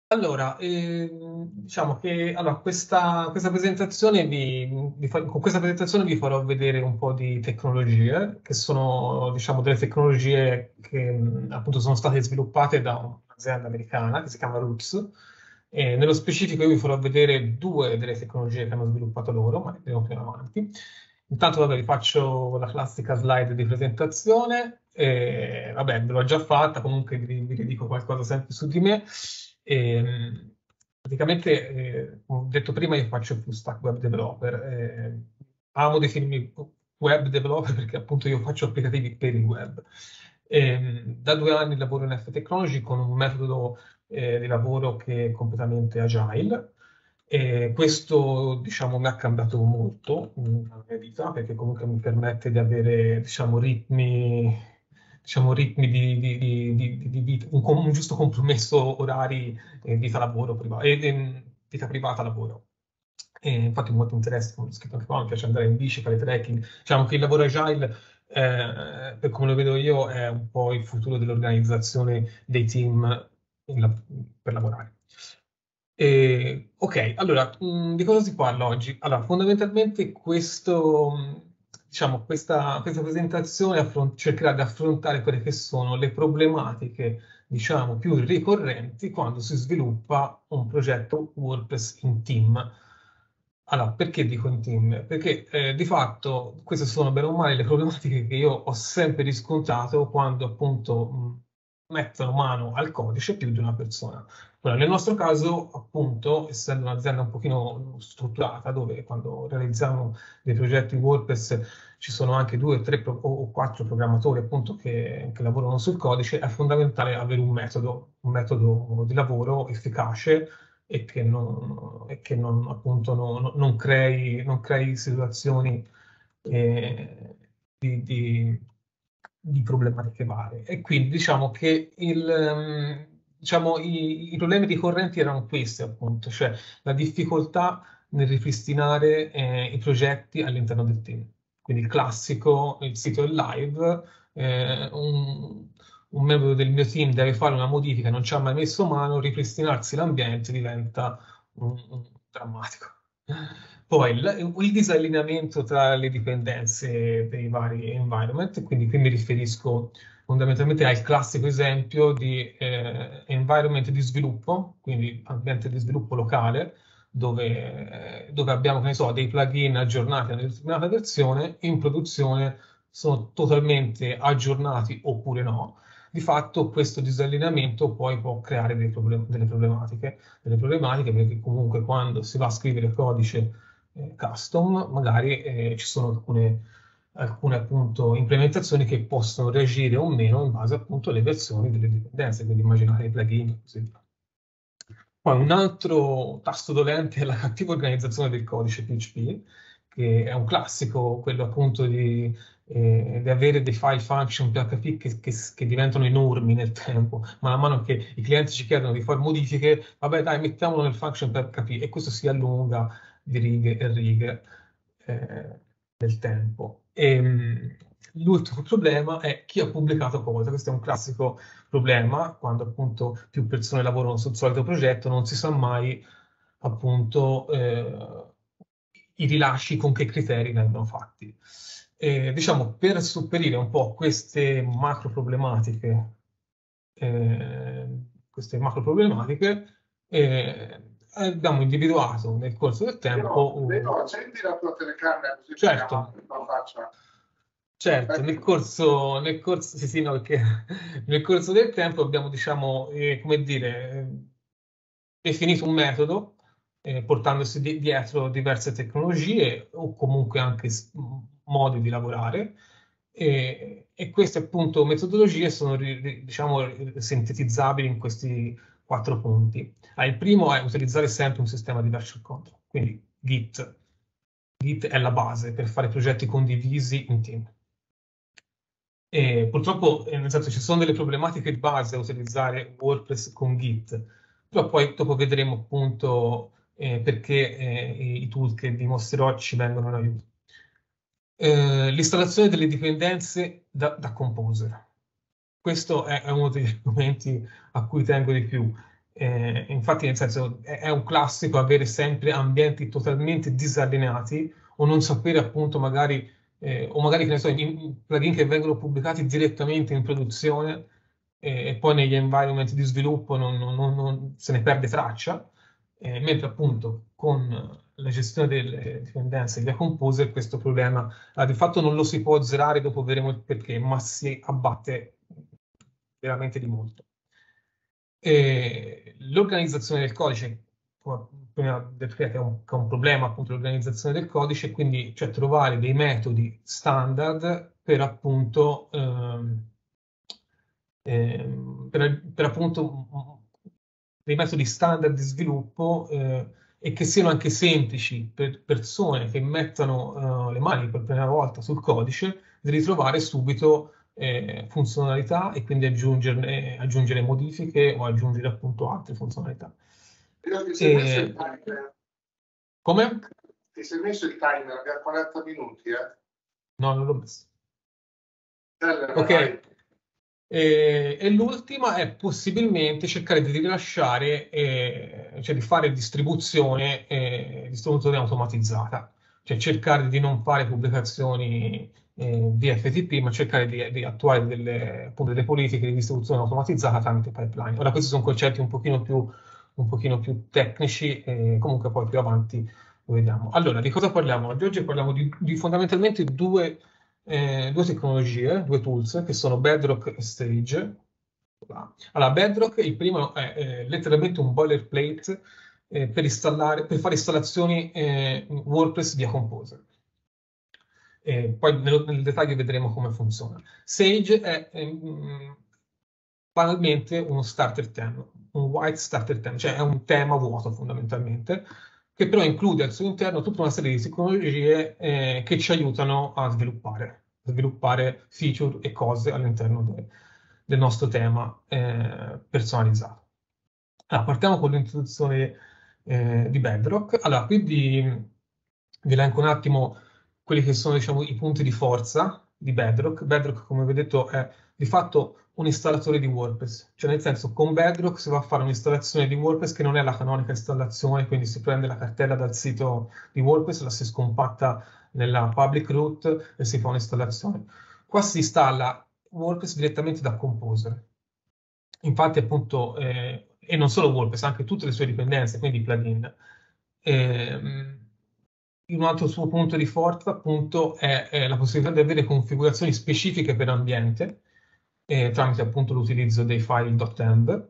Allora, diciamo che questa presentazione con questa presentazione vi farò vedere un po' di tecnologie, che sono, diciamo, delle tecnologie che appunto sono state sviluppate da un'azienda americana che si chiama Roots. E nello specifico io vi farò vedere due delle tecnologie che hanno sviluppato loro, ma andiamo più avanti. Intanto, vabbè, vi faccio la classica slide di presentazione. Vabbè, ve l'ho già fatta, comunque vi dico qualcosa sempre su di me. Praticamente, come ho detto prima, io faccio full stack web developer. Amo definirmi web developer perché appunto io faccio applicativi per il web. Da 2 anni lavoro in F Technology con un metodo di lavoro che è completamente agile. E questo, diciamo, mi ha cambiato molto nella mia vita perché comunque mi permette di avere, diciamo, ritmi di vita, un giusto compromesso orari vita-lavoro, vita privata-lavoro. E infatti molto interesse, come ho scritto anche qua, mi piace andare in bici, fare trekking. Diciamo che il lavoro agile, per come lo vedo io, è un po' il futuro dell'organizzazione dei team per lavorare. Ok, allora, di cosa si parla oggi? Allora, fondamentalmente questa presentazione cercherà di affrontare quelle che sono le problematiche, diciamo, più ricorrenti quando si sviluppa un progetto WordPress in team. Allora, perché dico in team? Perché di fatto queste sono bene o male le problematiche che io ho sempre riscontrato quando appunto mettono mano al codice più di una persona. Ora, nel nostro caso, appunto, essendo un'azienda un pochino strutturata, dove quando realizziamo dei progetti WordPress ci sono anche 2, 3 o 4 programmatori appunto che lavorano sul codice, è fondamentale avere un metodo di lavoro efficace e che non, appunto, non crei situazioni eh, di problematiche varie. E quindi diciamo che diciamo, i problemi ricorrenti erano questi, appunto, cioè la difficoltà nel ripristinare i progetti all'interno del team. Quindi il classico, il sito è live, un membro del mio team deve fare una modifica, non ci ha mai messo mano, ripristinarsi l'ambiente diventa drammatico. Poi il disallineamento tra le dipendenze dei vari environment, quindi qui mi riferisco fondamentalmente al classico esempio di environment di sviluppo, quindi ambiente di sviluppo locale, dove abbiamo, che ne so, dei plugin aggiornati a una determinata versione, in produzione sono totalmente aggiornati oppure no. Di fatto questo disallineamento poi può creare delle problematiche perché comunque quando si va a scrivere codice custom, magari ci sono alcune appunto implementazioni che possono reagire o meno in base appunto alle versioni delle dipendenze, quindi immaginare i plugin e così via. Poi un altro tasto dolente è la cattiva organizzazione del codice PHP, che è un classico, quello appunto di avere dei file function PHP che diventano enormi nel tempo. Man mano che i clienti ci chiedono di fare modifiche, vabbè dai, mettiamolo nel function PHP e questo si allunga di righe e righe nel tempo. L'ultimo problema è chi ha pubblicato cosa. Questo è un classico problema quando appunto più persone lavorano sul solito progetto, non si sa mai appunto i rilasci con che criteri vengono fatti. Diciamo, per sopperire un po' queste macro problematiche, abbiamo individuato nel corso del tempo accendi la tua telecamera così certo, vediamo la faccia. certo, sì, sì, no, perché nel corso del tempo abbiamo, diciamo, come dire, definito un metodo, portandosi dietro diverse tecnologie o comunque anche modi di lavorare. E queste appunto metodologie sono, diciamo, sintetizzabili in questi 4 punti. Il primo è utilizzare sempre un sistema di version control, quindi Git. Git è la base per fare progetti condivisi in team. E purtroppo, nel senso, ci sono delle problematiche di base a utilizzare WordPress con Git, però poi dopo vedremo appunto perché i tool che vi mostrerò ci vengono in aiuto. L'installazione delle dipendenze da Composer. Questo è uno degli argomenti a cui tengo di più. Infatti, nel senso, è un classico avere sempre ambienti totalmente disallineati o non sapere appunto magari, o magari che ne so, plugin che vengono pubblicati direttamente in produzione e poi negli environment di sviluppo se ne perde traccia, mentre appunto con la gestione delle dipendenze via Composer questo problema di fatto non lo si può azzerare, dopo vedremo il perché, ma si abbatte veramente di molto. L'organizzazione del codice, come prima detto, che è un problema appunto l'organizzazione del codice, quindi cioè trovare dei metodi standard per appunto per appunto dei metodi standard di sviluppo e che siano anche semplici per persone che mettano le mani per la prima volta sul codice, di ritrovare subito funzionalità e quindi aggiungere modifiche o aggiungere appunto altre funzionalità. Ti sei messo il timer? Come? Ti sei messo il timer a 40 minuti, eh? No, non l'ho messo. Ok. E l'ultima è possibilmente cercare di rilasciare, cioè di fare distribuzione automatizzata, cioè cercare di non fare pubblicazioni via FTP, ma cercare di attuare appunto, delle politiche di distribuzione automatizzata tramite pipeline. Ora, questi sono concetti un pochino più tecnici, comunque poi più avanti lo vediamo. Allora, di cosa parliamo? Oggi parliamo di fondamentalmente due tecnologie, due tools, che sono Bedrock e Sage. Allora, Bedrock, il primo è letteralmente un boilerplate per fare installazioni WordPress via Composer. Poi nel dettaglio vedremo come funziona. Sage è banalmente uno starter theme, un white starter theme, cioè è un tema vuoto fondamentalmente, che però include al suo interno tutta una serie di tecnologie che ci aiutano a sviluppare feature e cose all'interno del nostro tema personalizzato. Allora, partiamo con l'introduzione di Bedrock. Allora, quindi vi elenco un attimo quelli che sono, diciamo, i punti di forza di Bedrock. Bedrock, come vi ho detto, è di fatto un installatore di WordPress, cioè nel senso con Bedrock si va a fare un'installazione di WordPress che non è la canonica installazione, quindi si prende la cartella dal sito di WordPress, la si scompatta nella public root e si fa un'installazione. Qua si installa WordPress direttamente da Composer. Infatti, appunto, e non solo WordPress, anche tutte le sue dipendenze, quindi i plugin. Un altro suo punto di forza, appunto, è la possibilità di avere configurazioni specifiche per ambiente, tramite appunto l'utilizzo dei file.env,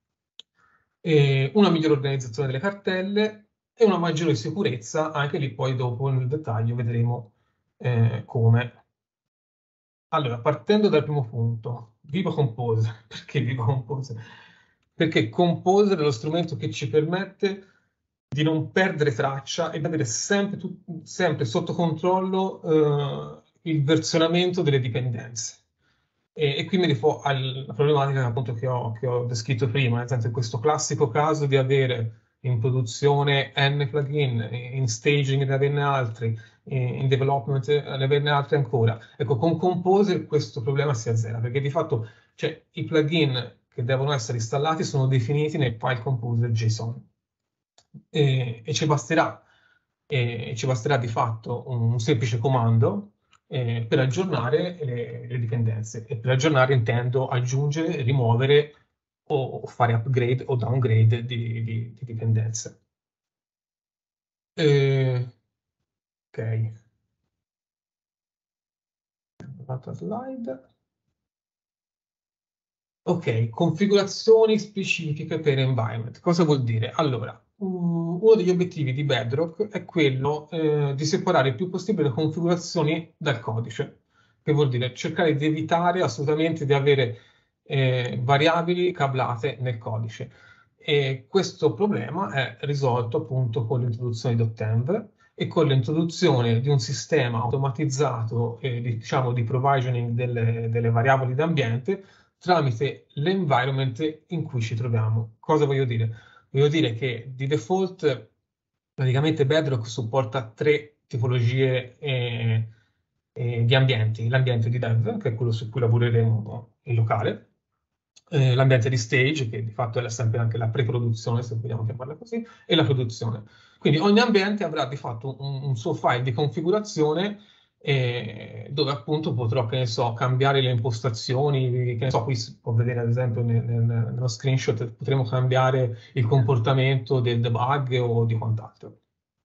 una migliore organizzazione delle cartelle e una maggiore sicurezza, anche lì poi dopo nel dettaglio vedremo come. Allora, partendo dal primo punto, Viva Composer. Perché Viva Composer? Perché Composer è lo strumento che ci permette di non perdere traccia e di avere sempre sotto controllo il versionamento delle dipendenze. E qui mi rifò alla problematica appunto che ho descritto prima, nel senso questo classico caso di avere in produzione n plugin, in staging ne averne altri, in development ne averne altri ancora. Ecco, con Composer questo problema si azzera, perché di fatto cioè, i plugin che devono essere installati sono definiti nel file Composer JSON. E ci basterà di fatto un semplice comando per aggiornare le dipendenze. E per aggiornare intendo aggiungere, rimuovere o fare upgrade o downgrade di dipendenze. Ok. Un'altra slide. Ok, configurazioni specifiche per environment. Cosa vuol dire? Allora, uno degli obiettivi di Bedrock è quello di separare il più possibile le configurazioni dal codice, che vuol dire cercare di evitare assolutamente di avere variabili cablate nel codice. E questo problema è risolto appunto con l'introduzione di .env e con l'introduzione di un sistema automatizzato diciamo, di provisioning delle variabili d'ambiente tramite l'environment in cui ci troviamo. Cosa voglio dire? Voglio dire che di default praticamente Bedrock supporta tre tipologie di ambienti. L'ambiente di dev, che è quello su cui lavoreremo in locale, l'ambiente di stage, che di fatto è sempre anche la pre-produzione, se vogliamo chiamarla così, e la produzione. Quindi ogni ambiente avrà di fatto un suo file di configurazione dove appunto potrò, che ne so, cambiare le impostazioni, che ne so, qui si può vedere ad esempio nello screenshot, potremo cambiare il comportamento del debug o di quant'altro.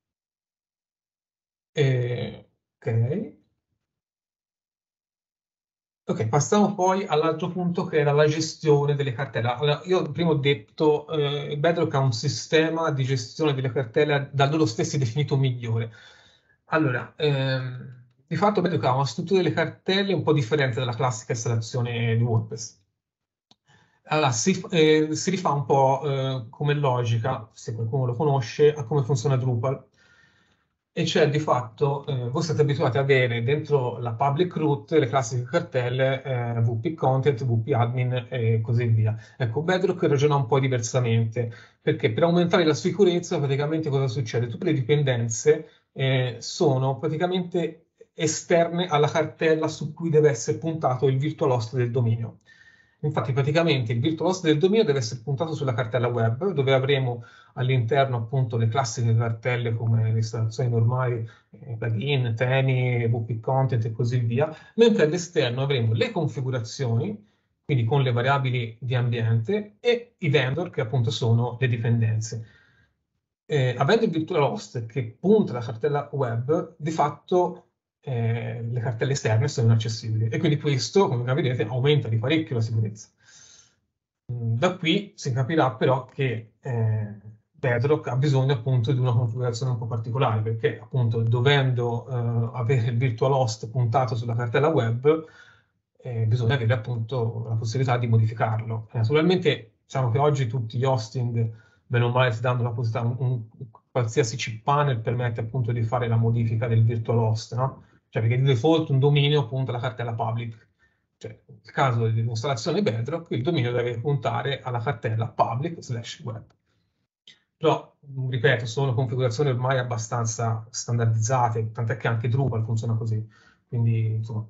Ok. Ok, passiamo poi all'altro punto che era la gestione delle cartelle. Allora, io prima ho detto Bedrock ha un sistema di gestione delle cartelle da loro stessi definito migliore. Allora, di fatto Bedrock ha una struttura delle cartelle un po' differente dalla classica installazione di WordPress. Allora, si rifà un po' come logica, se qualcuno lo conosce, a come funziona Drupal. E cioè, di fatto, voi siete abituati ad avere dentro la public root le classiche cartelle WP Content, WP Admin e così via. Ecco, Bedrock ragiona un po' diversamente, perché per aumentare la sicurezza, praticamente cosa succede? Tutte le dipendenze sono praticamente esterne alla cartella su cui deve essere puntato il virtual host del dominio. Infatti, praticamente il virtual host del dominio deve essere puntato sulla cartella web, dove avremo all'interno appunto le classiche cartelle come le installazioni normali, plugin, temi, WP Content e così via, mentre all'esterno avremo le configurazioni, quindi con le variabili di ambiente, e i vendor, che appunto sono le dipendenze. Avendo il virtual host che punta la cartella web, di fatto le cartelle esterne sono inaccessibili e quindi questo, come vedete, aumenta di parecchio la sicurezza. Da qui si capirà però che Bedrock ha bisogno appunto di una configurazione un po' particolare, perché appunto dovendo avere il virtual host puntato sulla cartella web, bisogna avere appunto la possibilità di modificarlo. Naturalmente diciamo che oggi tutti gli hosting, bene o male, ti danno la possibilità, qualsiasi cPanel permette appunto di fare la modifica del virtual host, no? Cioè perché di default un dominio punta alla cartella public. Cioè, nel caso dell'installazione Bedrock, il dominio deve puntare alla cartella public/web. Però, ripeto, sono configurazioni ormai abbastanza standardizzate, tant'è che anche Drupal funziona così. Quindi, insomma,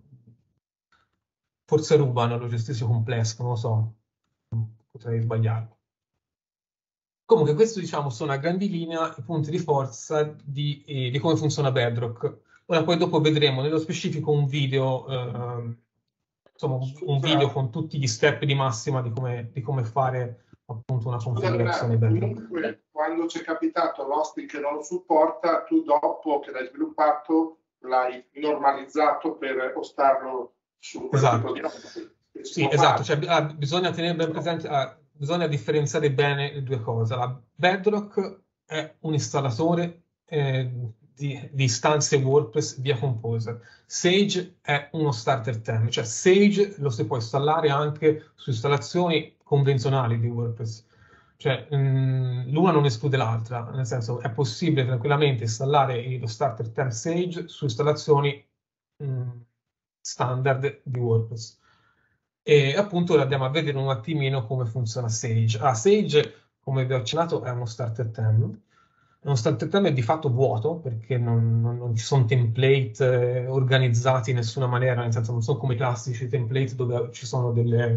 forse rubano lo gestisce complesso, non lo so, potrei sbagliare. Comunque, questo diciamo sono a grandi linee i punti di forza di come funziona Bedrock. Ora poi dopo vedremo nello specifico un video, insomma, un video con tutti gli step di massima di come fare appunto una configurazione Bedrock. Comunque, quando c'è capitato l'hosting che non lo supporta, tu dopo che l'hai sviluppato l'hai normalizzato per postarlo su quel tipo di hosting. Sì, esatto, cioè, bisogna tenere ben presente, bisogna differenziare bene le due cose. La Bedrock è un installatore di istanze WordPress via Composer. Sage è uno starter theme, cioè Sage lo si può installare anche su installazioni convenzionali di WordPress. Cioè, l'una non esclude l'altra, nel senso è possibile tranquillamente installare lo starter theme Sage su installazioni standard di WordPress. E appunto ora andiamo a vedere un attimino come funziona Sage. Sage, come vi ho accennato, è uno starter theme. Uno starter theme è di fatto vuoto perché non ci sono template organizzati in nessuna maniera, nel senso non sono come i classici template dove ci sono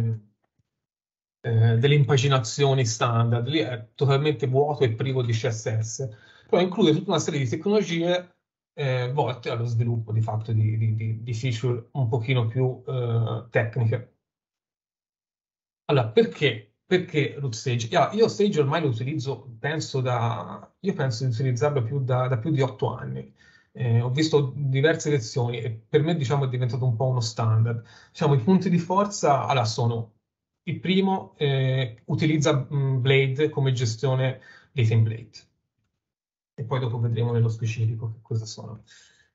delle impaginazioni standard. Lì è totalmente vuoto e privo di CSS, però include tutta una serie di tecnologie volte allo sviluppo di fatto di feature un pochino più tecniche. Allora, perché root Sage? Io Sage ormai lo utilizzo, io penso di utilizzarlo da più di 8 anni. Ho visto diverse lezioni e per me, diciamo, è diventato un po' uno standard. Diciamo, i punti di forza, allora, sono il primo, utilizza Blade come gestione dei template. E poi dopo vedremo nello specifico che cosa sono.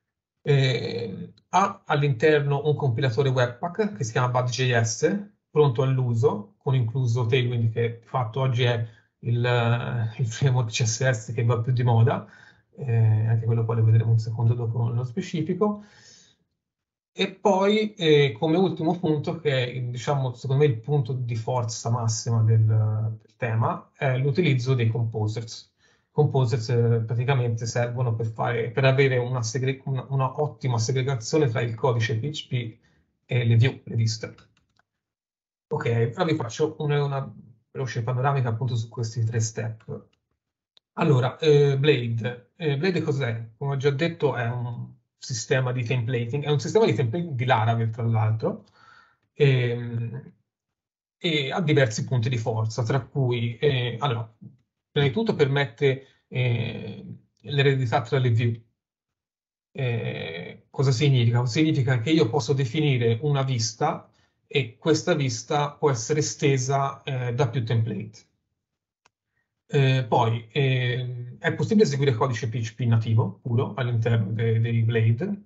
Ha all'interno un compilatore Webpack che si chiama Bud.js, pronto all'uso, con incluso Tailwind, che di fatto oggi è il framework CSS che va più di moda, anche quello poi lo vedremo un secondo dopo nello specifico. E poi, come ultimo punto, che è, diciamo, secondo me il punto di forza massima del tema, è l'utilizzo dei composers. Composers praticamente servono per avere una ottima segregazione tra il codice PHP e le view, le viste. Ok, però vi faccio una veloce panoramica appunto su questi 3 step. Allora, Blade. Blade cos'è? Come ho già detto, è un sistema di templating, è un sistema di templating di Laravel, tra l'altro, ehm, e ha diversi punti di forza, tra cui, allora, prima di tutto permette l'eredità tra le view. Cosa significa? Significa che io posso definire una vista e questa vista può essere estesa da più template. Poi è possibile eseguire codice PHP nativo puro all'interno dei Blade.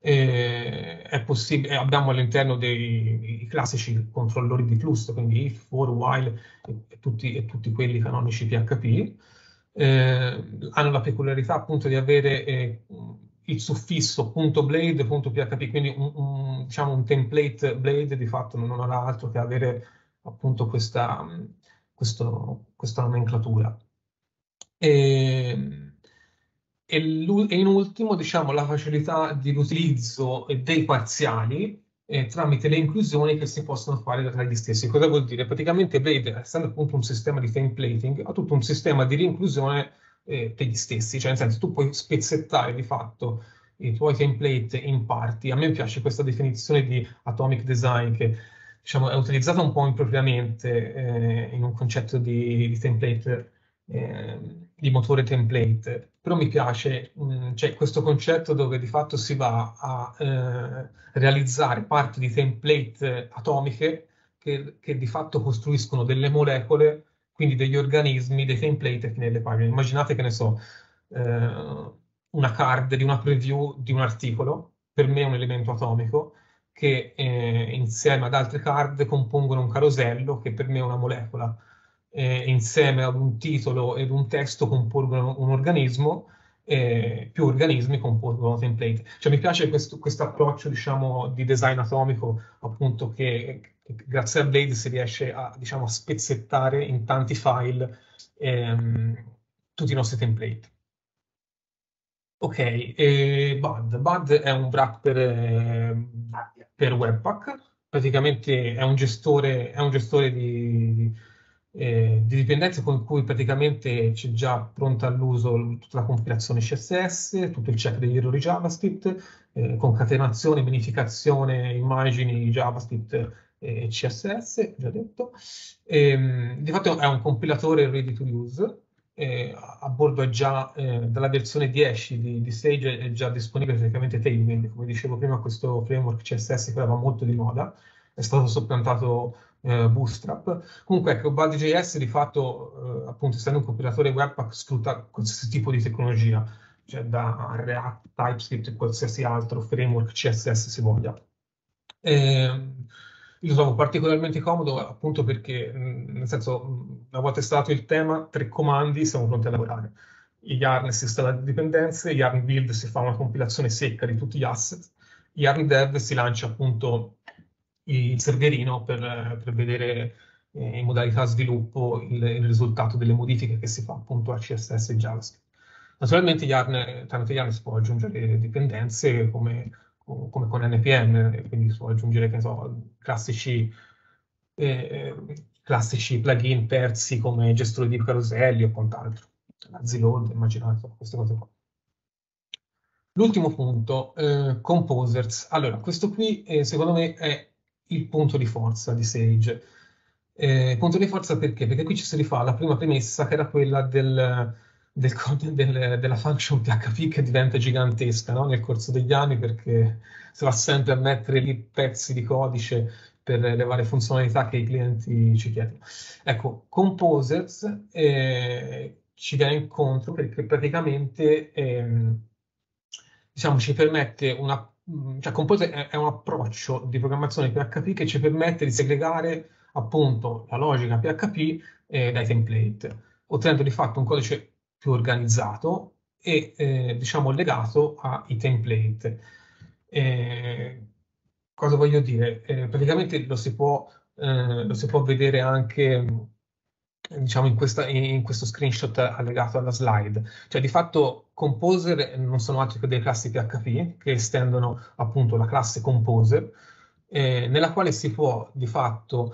Abbiamo all'interno dei classici controllori di flusso, quindi if, for, while e tutti quelli canonici PHP. Hanno la peculiarità appunto di avere il suffisso .blade.php, quindi diciamo un template Blade di fatto non ha altro che avere appunto questa nomenclatura. E, e in ultimo, diciamo, la facilità di utilizzo dei parziali tramite le inclusioni che si possono fare tra gli stessi. Cosa vuol dire? Praticamente Blade, essendo appunto un sistema di templating, ha tutto un sistema di rinclusione degli stessi, cioè nel senso tu puoi spezzettare di fatto i tuoi template in parti. A me piace questa definizione di atomic design che diciamo, è utilizzata un po' impropriamente in un concetto di template, di motore template, però mi piace cioè, questo concetto dove di fatto si va a realizzare parti di template atomiche che di fatto costruiscono delle molecole, quindi degli organismi, dei template che nelle pagine. Immaginate che ne so, una card di una preview di un articolo, per me è un elemento atomico, che insieme ad altre card compongono un carosello che per me è una molecola. Insieme ad un titolo ed un testo compongono un organismo, più organismi compongono template. Cioè mi piace questo approccio, diciamo, di design atomico, appunto, che grazie a Blade si riesce a, diciamo, a spezzettare in tanti file tutti i nostri template. Ok, Bud è un wrapper per Webpack, praticamente è un gestore di dipendenze con cui praticamente c'è già pronta all'uso tutta la compilazione CSS, tutto il check degli errori JavaScript, concatenazione, minificazione, immagini JavaScript e CSS, già detto. Di fatto è un compilatore ready to use. A bordo è già dalla versione 10 di Sage è già disponibile praticamente Tailwind, come dicevo prima, questo framework CSS che era molto di moda, è stato soppiantato Bootstrap. Comunque, ecco, Bud.js di fatto, appunto, essendo un compilatore Webpack, sfrutta qualsiasi tipo di tecnologia, cioè da React, TypeScript e qualsiasi altro framework CSS si voglia. Io lo trovo particolarmente comodo appunto perché, nel senso, una volta installato il tema, 3 comandi, siamo pronti a lavorare. Yarn si installa le dipendenze, Yarn build si fa una compilazione secca di tutti gli asset, Yarn dev si lancia appunto il serverino per vedere in modalità sviluppo il risultato delle modifiche che si fa appunto a CSS e JavaScript. Naturalmente tramite Yarn si può aggiungere dipendenze come con NPM, quindi si può aggiungere che ne so, classici plugin persi come gestore di caroselli o quant'altro. La Zload, immaginate queste cose qua. L'ultimo punto, Composers. Allora, questo qui secondo me è il punto di forza di Sage. Punto di forza perché? Perché qui ci si rifà alla prima premessa che era quella della function PHP che diventa gigantesca, no? Nel corso degli anni perché si va sempre a mettere lì pezzi di codice per le varie funzionalità che i clienti ci chiedono. Ecco, Composers ci viene incontro perché praticamente diciamo, ci permette cioè Composer è un approccio di programmazione PHP che ci permette di segregare appunto la logica PHP dai template, ottenendo di fatto un codice più organizzato e diciamo legato ai template. Eh, Cosa voglio dire? Praticamente lo si può vedere anche diciamo in questo screenshot allegato alla slide. Cioè, di fatto, Composer non sono altro che delle classi PHP che estendono appunto la classe Composer, nella quale si può di fatto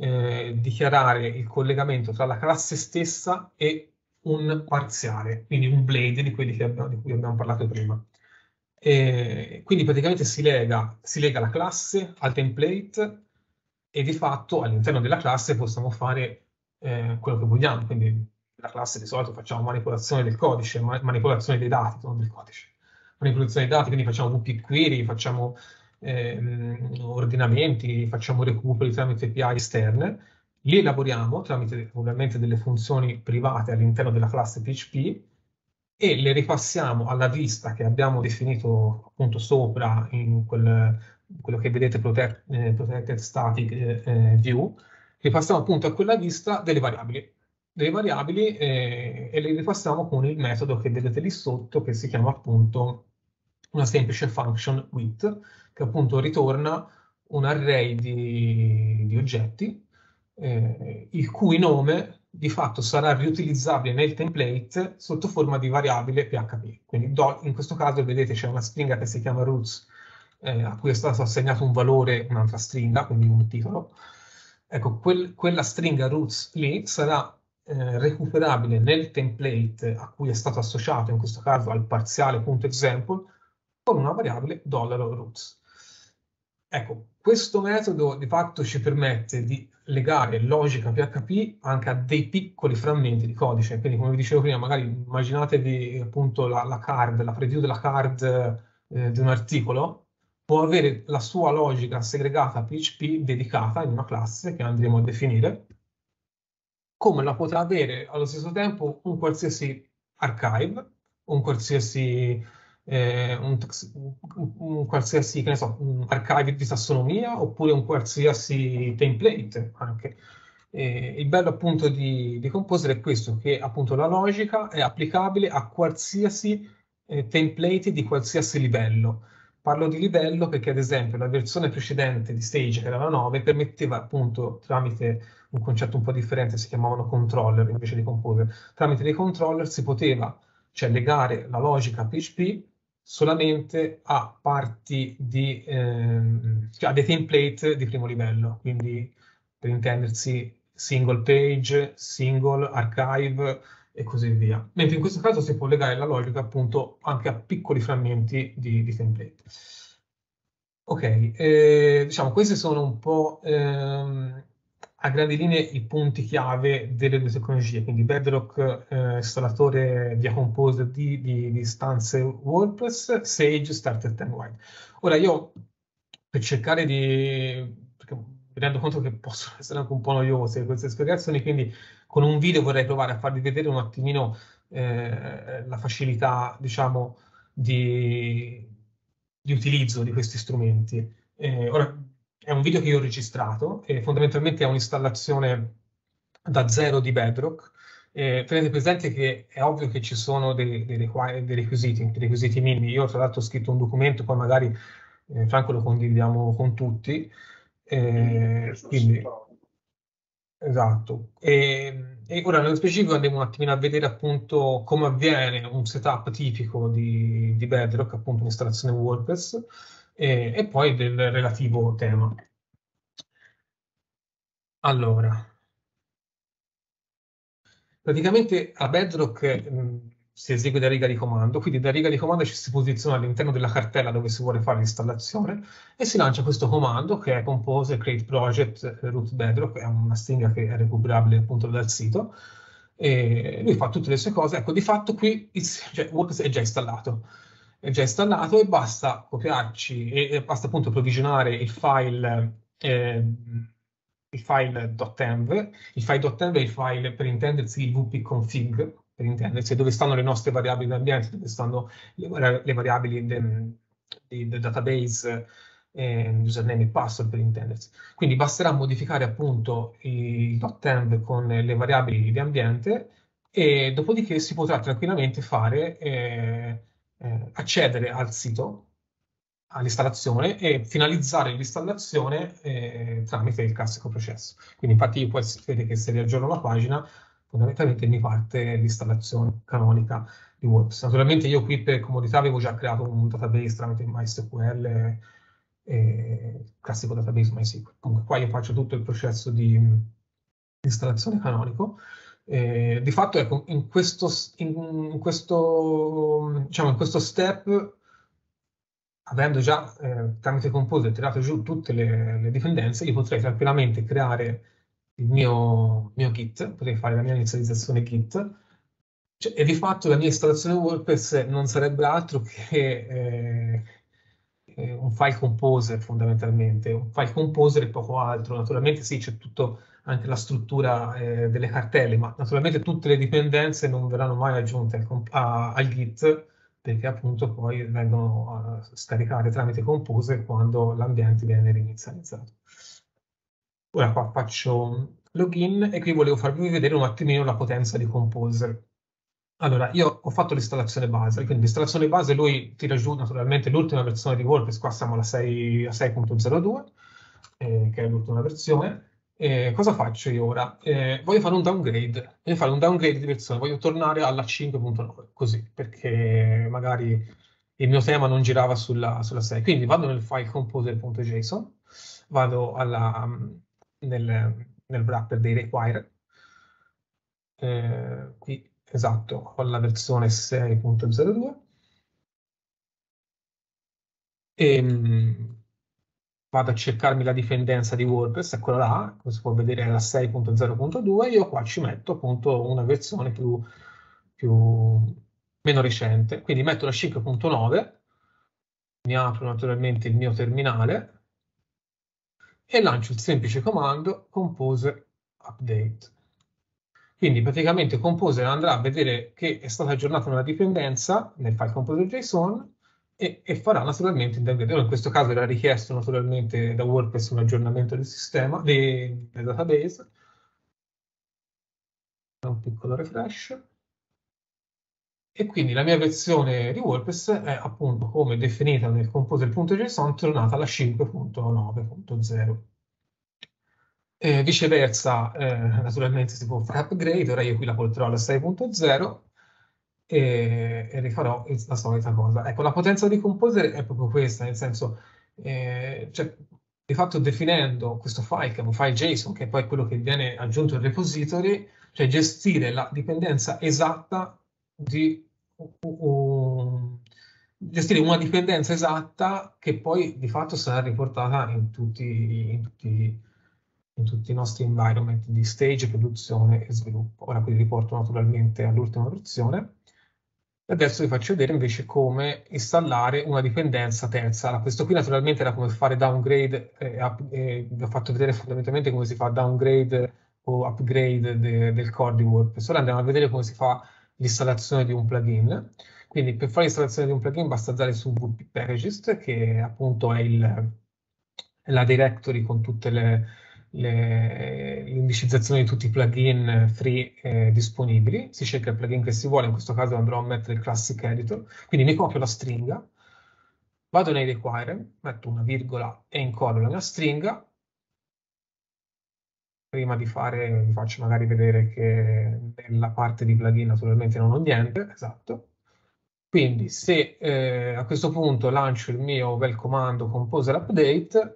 dichiarare il collegamento tra la classe stessa e un parziale, quindi un blade di quelli di cui abbiamo parlato prima. Quindi praticamente si lega la classe al template e di fatto all'interno della classe possiamo fare quello che vogliamo. Quindi nella classe di solito facciamo manipolazione del codice, manipolazione dei dati, non del codice. Manipolazione dei dati, quindi facciamo WP query, facciamo ordinamenti, facciamo recuperi tramite API esterne, li elaboriamo tramite ovviamente delle funzioni private all'interno della classe PHP e le ripassiamo alla vista che abbiamo definito appunto sopra in quello che vedete protected static view, ripassiamo appunto a quella vista delle variabili e le ripassiamo con il metodo che vedete lì sotto che si chiama appunto una semplice function with, che appunto ritorna un array di oggetti il cui nome di fatto sarà riutilizzabile nel template sotto forma di variabile PHP. Quindi in questo caso vedete c'è una stringa che si chiama roots a cui è stato assegnato un valore, un'altra stringa, quindi un titolo. Ecco, quella stringa roots lì sarà recuperabile nel template a cui è stato associato, in questo caso al parziale.example, con una variabile $roots. Ecco, questo metodo di fatto ci permette di legare logica PHP anche a dei piccoli frammenti di codice. Quindi, come vi dicevo prima, magari immaginatevi appunto la card, la preview della card di un articolo, può avere la sua logica segregata a PHP dedicata in una classe che andremo a definire, come la potrà avere allo stesso tempo un qualsiasi archive, un qualsiasi un qualsiasi, che ne so, un archive di tassonomia oppure un qualsiasi template anche. Il bello appunto di Composer è questo, che appunto la logica è applicabile a qualsiasi template di qualsiasi livello. Parlo di livello perché ad esempio la versione precedente di Sage, che era la 9, permetteva appunto tramite un concetto un po' differente, si chiamavano controller invece di Composer, tramite dei controller si poteva cioè legare la logica PHP solamente a parti cioè a dei template di primo livello, quindi per intendersi single page, single archive e così via. Mentre in questo caso si può legare la logica appunto anche a piccoli frammenti di template. Ok, diciamo questi sono un po' a grandi linee i punti chiave delle due tecnologie, quindi Bedrock, installatore via Composer di istanze WordPress, Sage, Starter Template. Ora io, per cercare perché mi rendo conto che possono essere anche un po' noiose queste spiegazioni, quindi con un video vorrei provare a farvi vedere un attimino la facilità, diciamo, di utilizzo di questi strumenti. Ora, è un video che io ho registrato e fondamentalmente è un'installazione da zero di Bedrock. Tenete presente che è ovvio che ci sono dei requisiti minimi. Io tra l'altro ho scritto un documento, poi magari Franco lo condividiamo con tutti. Quindi, esatto. E ora nello specifico andiamo un attimino a vedere appunto come avviene un setup tipico di Bedrock, appunto un'installazione WordPress, e poi del relativo tema. Allora, praticamente a Bedrock si esegue da riga di comando, quindi da riga di comando ci si posiziona all'interno della cartella dove si vuole fare l'installazione e si lancia questo comando che è compose create project root bedrock, è una stringa che è recuperabile appunto dal sito, e lui fa tutte le sue cose. Ecco, di fatto qui cioè, WordPress è già installato e basta copiarci e basta appunto provvigionare il file.env. Il file.env è il file per intendersi il wp-config, per intendersi, dove stanno le nostre variabili d'ambiente, dove stanno le variabili del database, username e password per intendersi. Quindi basterà modificare appunto il.env con le variabili di ambiente e dopodiché si potrà tranquillamente accedere al sito, all'installazione e finalizzare l'installazione tramite il classico processo. Quindi infatti poi si vede che se riaggiorno la pagina fondamentalmente mi parte l'installazione canonica di WordPress. Naturalmente io qui per comodità avevo già creato un database tramite MySQL classico database MySQL. Comunque qua io faccio tutto il processo di installazione canonico. Di fatto, ecco, in questo step, avendo già tramite Composer tirato giù tutte le dipendenze, io potrei tranquillamente creare il mio Git, potrei fare la mia inizializzazione Git, e di fatto la mia installazione WordPress non sarebbe altro che un file composer fondamentalmente, un file composer e poco altro. Naturalmente sì, c'è tutto anche la struttura delle cartelle, ma naturalmente tutte le dipendenze non verranno mai aggiunte al Git, perché appunto poi vengono scaricate tramite Composer quando l'ambiente viene reinizializzato. Ora qua faccio login e qui volevo farvi vedere un attimino la potenza di Composer. Allora, io ho fatto l'installazione base, quindi l'installazione base lui tira giù naturalmente l'ultima versione di WordPress, qua siamo alla 6.02, che è l'ultima versione. Cosa faccio io ora? Voglio fare un downgrade, di versione, voglio tornare alla 5.9, così, perché magari il mio tema non girava sulla 6. Quindi vado nel file composer.json, vado nel wrapper dei require, qui esatto, ho la versione 6.02 e vado a cercarmi la dipendenza di WordPress, eccola là, come si può vedere è la 6.0.2, io qua ci metto appunto una versione meno recente, quindi metto la 5.9, mi apro naturalmente il mio terminale e lancio il semplice comando Composer Update. Quindi praticamente Composer andrà a vedere che è stata aggiornata una dipendenza nel file composer.json e farà naturalmente il downgrade. In questo caso era richiesto naturalmente da WordPress un aggiornamento del sistema, del database. Un piccolo refresh. E quindi la mia versione di WordPress è appunto come definita nel composer.json tornata alla 5.9.0. Viceversa, naturalmente si può fare upgrade, ora io qui la porterò alla 6.0 e rifarò la solita cosa. Ecco, la potenza di Composer è proprio questa, nel senso, cioè, di fatto definendo questo file, che è un file JSON, che è poi quello che viene aggiunto al repository, cioè gestire la dipendenza esatta gestire una dipendenza esatta che poi di fatto sarà riportata in tutti i nostri environment di stage, produzione e sviluppo. Ora qui riporto naturalmente all'ultima versione. E adesso vi faccio vedere invece come installare una dipendenza terza. Allora, questo qui naturalmente era come fare downgrade, vi ho fatto vedere fondamentalmente come si fa downgrade o upgrade del core di WordPress. Ora andiamo a vedere come si fa l'installazione di un plugin. Quindi per fare l'installazione di un plugin basta andare su wp packages, che appunto è la directory con tutte l'indicizzazione di tutti i plugin free disponibili. Si cerca il plugin che si vuole, in questo caso andrò a mettere il Classic Editor. Quindi mi copio la stringa, vado nei require, metto una virgola e incollo la mia stringa. Prima di fare, vi faccio magari vedere che nella parte di plugin naturalmente non ho niente, esatto. Quindi se a questo punto lancio il mio bel comando Composer Update,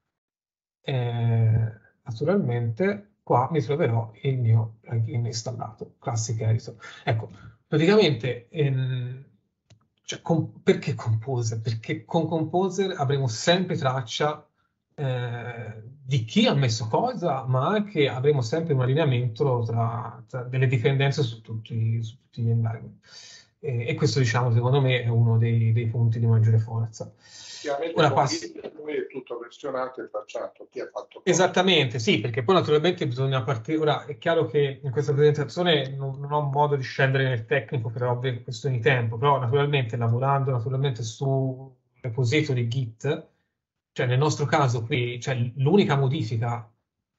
naturalmente qua mi troverò il mio plugin installato, Classic Editor. Ecco, praticamente, cioè, perché Composer? Perché con Composer avremo sempre traccia di chi ha messo cosa, ma anche avremo sempre un allineamento tra delle dipendenze su tutti gli environment. E questo, diciamo, secondo me è uno dei punti di maggiore forza. Ora è tutto versionato e tracciato. Chi ha fatto cosa? Esattamente, sì, perché poi naturalmente bisogna partire. Ora è chiaro che in questa presentazione non ho modo di scendere nel tecnico per ovvie questioni di tempo, però naturalmente lavorando naturalmente su repository Git, cioè nel nostro caso qui, cioè l'unica modifica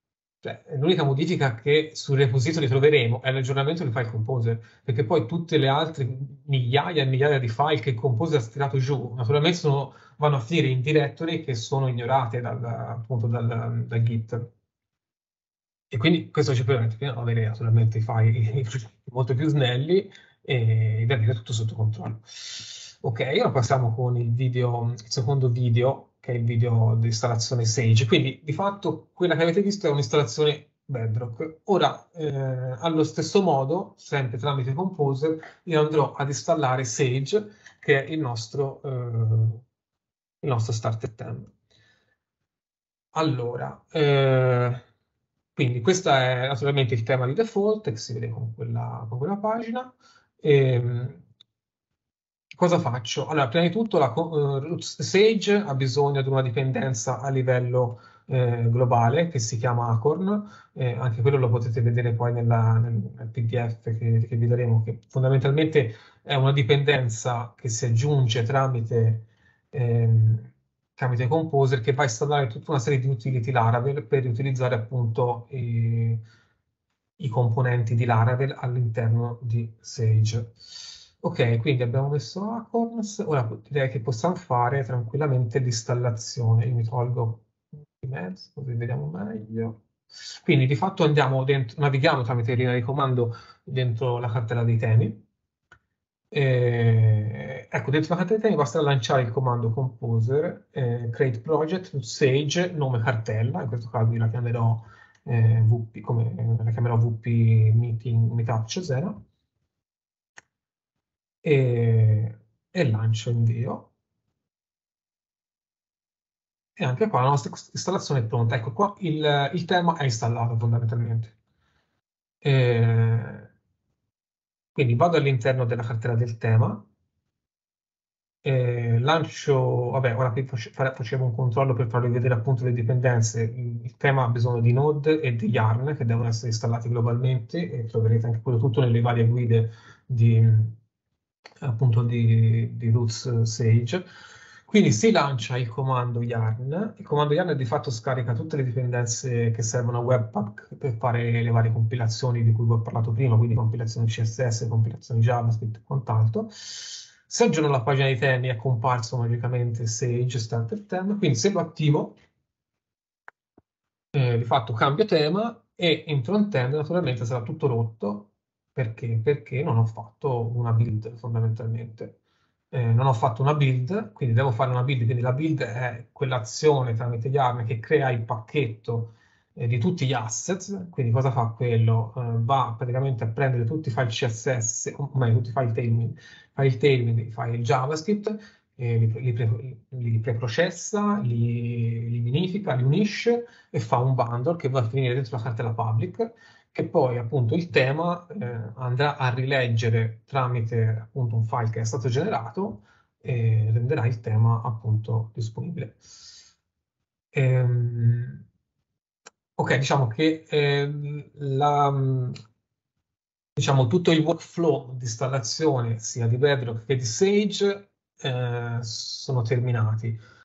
che sul repository troveremo è l'aggiornamento di file Composer, perché poi tutte le altre migliaia e migliaia di file che Composer ha tirato giù, naturalmente vanno a finire in directory che sono ignorate appunto dal Git. E quindi questo ci permette di avere naturalmente i file molto più snelli e di avere tutto sotto controllo. Ok, ora passiamo con il secondo video che è il video di installazione Sage. Quindi di fatto quella che avete visto è un'installazione Bedrock. Ora, allo stesso modo, sempre tramite Composer, io andrò ad installare Sage, che è il nostro starter theme. Allora, quindi questo è naturalmente il tema di default che si vede con quella pagina. Cosa faccio? Allora, prima di tutto Sage ha bisogno di una dipendenza a livello globale che si chiama Acorn, anche quello lo potete vedere poi nel PDF che vi daremo, che fondamentalmente è una dipendenza che si aggiunge tramite Composer, che va a installare tutta una serie di utility Laravel per utilizzare appunto i componenti di Laravel all'interno di Sage. Ok, quindi abbiamo messo Acorns, ora direi che possiamo fare tranquillamente l'installazione. Io mi tolgo di mezzo, così vediamo meglio. Quindi di fatto andiamo dentro, navighiamo tramite linea di comando dentro la cartella dei temi. Ecco, dentro la cartella dei temi basta lanciare il comando composer, create project, Sage, nome cartella, in questo caso io la chiamerò VP, come la chiamerò VP Meeting Meetup Cesena, e lancio invio. E anche qua la nostra installazione è pronta. Ecco qua il tema è installato fondamentalmente. Quindi vado all'interno della cartella del tema, lancio, vabbè, ora qui facevo un controllo per farvi vedere appunto le dipendenze. Il tema ha bisogno di Node e di Yarn che devono essere installati globalmente e troverete anche quello tutto nelle varie guide appunto di Roots Sage. Quindi si lancia il comando yarn. Il comando yarn di fatto scarica tutte le dipendenze che servono a Webpack per fare le varie compilazioni di cui vi ho parlato prima, quindi compilazioni CSS, compilazioni JavaScript e quant'altro. Se aggiorno la pagina di temi è comparso magicamente Sage Starter Theme, quindi se lo attivo, di fatto cambio tema e in front-end naturalmente sarà tutto rotto perché non ho fatto una build fondamentalmente. Non ho fatto una build, quindi devo fare una build, quindi la build è quell'azione tramite Yarn che crea il pacchetto di tutti gli assets, quindi cosa fa quello? Va praticamente a prendere tutti i file CSS, o meglio tutti i file Tailwind, i file JavaScript, li preprocessa, li minifica, li unisce e fa un bundle che va a finire dentro la cartella public, che poi appunto il tema andrà a rileggere tramite appunto un file che è stato generato e renderà il tema appunto disponibile. Ok, diciamo che diciamo, tutto il workflow di installazione sia di Bedrock che di Sage sono terminati.